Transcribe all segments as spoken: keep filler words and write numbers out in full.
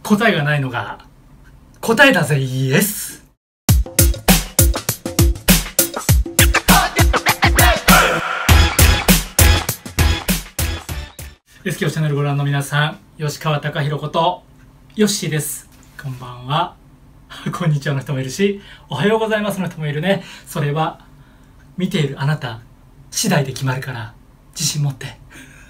答えがないのが答えだぜイエス。エスケオチャンネルご覧の皆さん、吉川貴弘ことヨッシーです。こんばんはこんにちはの人もいるし、おはようございますの人もいるね。それは見ているあなた次第で決まるから自信持って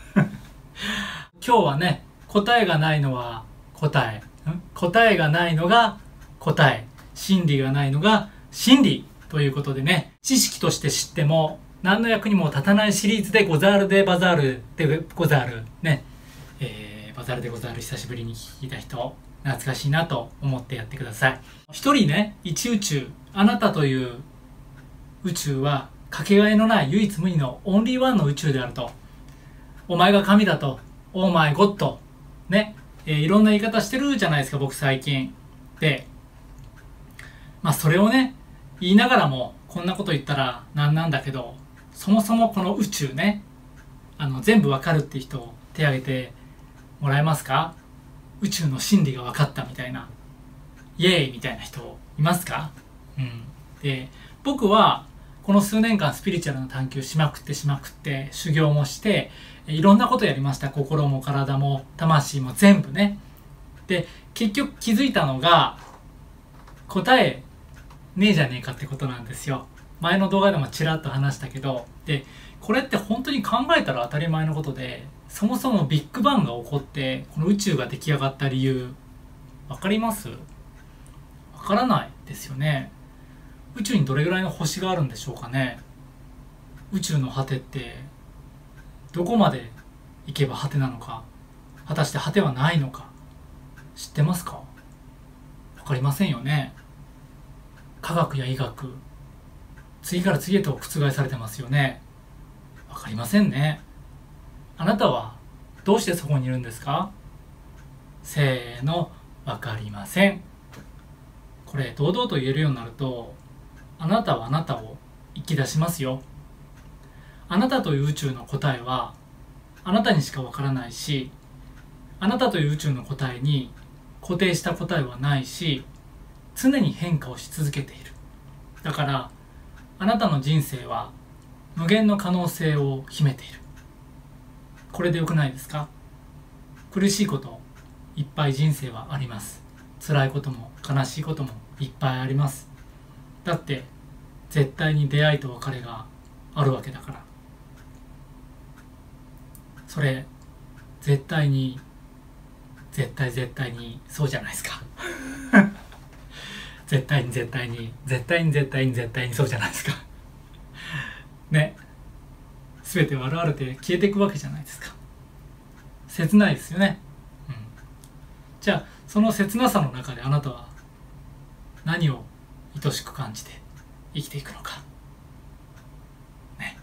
今日はね、答えがないのは答え、ん答えがないのが答え、真理がないのが真理ということでね、知識として知っても何の役にも立たないシリーズでござるでバザールでござるね、えー、バザールでござる久しぶりに聞いた人懐かしいなと思ってやってください。一人ね、一宇宙、あなたという宇宙はかけがえのない唯一無二のオンリーワンの宇宙であると。お前が神だと、オーマイゴッドね、えー、いろんな言い方してるじゃないですか、僕最近で。まあそれをね言いながらもこんなこと言ったらなんなんだけど、そもそもこの宇宙ね、あの全部わかるって人手挙げてもらえますか？宇宙の真理が分かったみたいな、イエーイみたいな人いますか？うん。で、僕はこの数年間スピリチュアルな探求しまくってしまくって修行もしていろんなことやりました。心も体も魂も全部ね。で、結局気づいたのが答えねえじゃねえかってことなんですよ。前の動画でもちらっと話したけど、で、これって本当に考えたら当たり前のことで、そもそもビッグバンが起こってこの宇宙が出来上がった理由わかります？わからないですよね。宇宙にどれぐらいの星があるんでしょうかね。宇宙の果てってどこまで行けば果てなのか、果たして果てはないのか知ってますか？わかりませんよね。科学や医学次から次へと覆されてますよね。わかりませんね。あなたはどうしてそこにいるんですか？せーの、わかりません。これ堂々と言えるようになると、あなたはあなたを生き出しますよ。あなたという宇宙の答えはあなたにしかわからないし、あなたという宇宙の答えに固定した答えはないし、常に変化をし続けている。だからあなたの人生は無限の可能性を秘めている。これでよくないですか？苦しいこといっぱい人生はあります。辛いことも悲しいこともいっぱいあります。だって絶対に出会いと別れがあるわけだから。それ絶対に絶対絶対にそうじゃないですか絶対に絶対に絶対に絶対に絶対にそうじゃないですかね。全ては現れて消えていくわけじゃないですか。切ないですよね。うん、じゃあその切なさの中であなたは何を愛しく感じて生きていくのかね。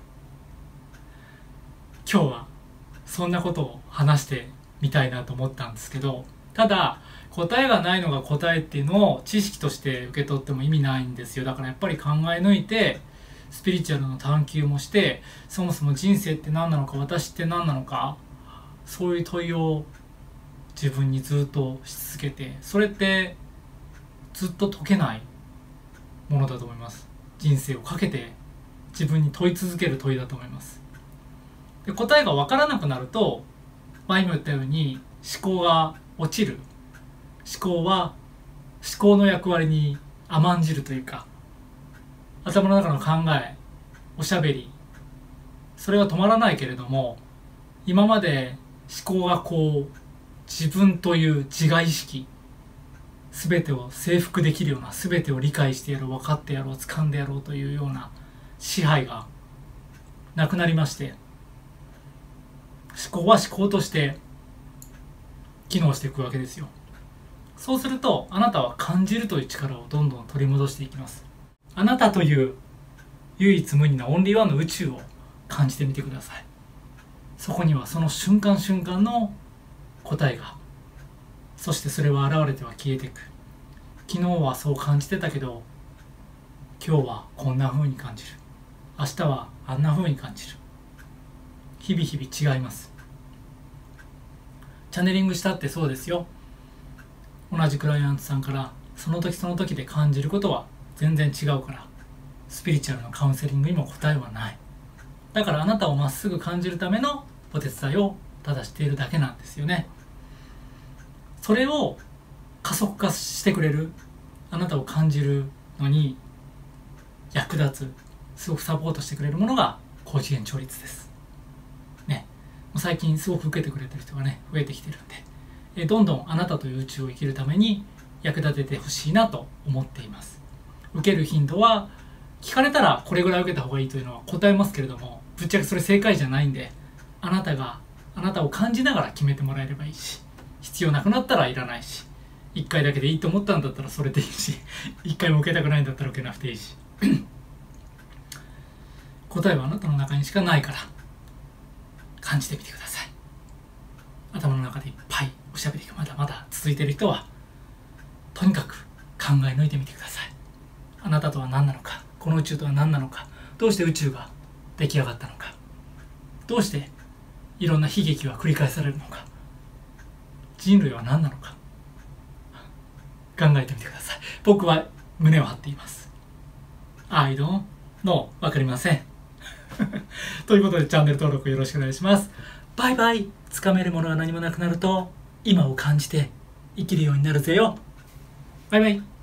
今日はそんなことを話してみたいなと思ったんですけど、ただ答えがないのが答えっていうのを知識として受け取っても意味ないんですよ。だからやっぱり考え抜いてスピリチュアルの探求もして、そもそも人生って何なのか、私って何なのか、そういう問いを自分にずっとし続けて、それってずっと解けないものだと思います。人生をかけて自分に問い続ける問いだと思います。で、答えが分からなくなると、前も言ったように思考が落ちる。思考は思考の役割に甘んじるというか、頭の中の考え、おしゃべり、それは止まらないけれども、今まで思考がこう自分という自我意識、全てを征服できるような、全てを理解してやろう、分かってやろう、掴んでやろうというような支配がなくなりまして、思考は思考として機能していくわけですよ。そうするとあなたは感じるという力をどんどん取り戻していきます。あなたという唯一無二のオンリーワンの宇宙を感じてみてください。そこにはその瞬間瞬間の答えが、そしてそれは現れては消えていく。昨日はそう感じてたけど今日はこんな風に感じる、明日はあんな風に感じる。日々日々違います。チャネリングしたってそうですよ。 同じクライアントさんからその時その時で感じることは全然違うから、スピリチュアルのカウンセリングにも答えはない。だからあなたをまっすぐ感じるためのお手伝いをただしているだけなんですよね。それを加速化してくれる、あなたを感じるのに役立つ、すごくサポートしてくれるものが高次元調律ですね。もう最近すごく受けてくれてる人がね増えてきてるんで、えどんどんあなたという宇宙を生きるために役立ててほしいなと思っています。受ける頻度は聞かれたらこれぐらい受けた方がいいというのは答えますけれども、ぶっちゃけそれ正解じゃないんで、あなたがあなたを感じながら決めてもらえればいいし、必要なくなったらいらないし、いっかいだけでいいと思ったんだったらそれでいいし、いっかいも受けたくないんだったら受けなくていいし答えはあなたの中にしかないから感じてみてください。頭の中でいっぱいおしゃべりがまだまだ続いている人はとにかく考え抜いてみてください。あなたとは何なのか、この宇宙とは何なのか、どうして宇宙が出来上がったのか、どうしていろんな悲劇は繰り返されるのか、人類は何なのか考えてみてください。僕は胸を張っています。 I don't know わかりませんということでチャンネル登録よろしくお願いします。バイバイ。つかめるものが何もなくなると今を感じて生きるようになるぜよ。バイバイ。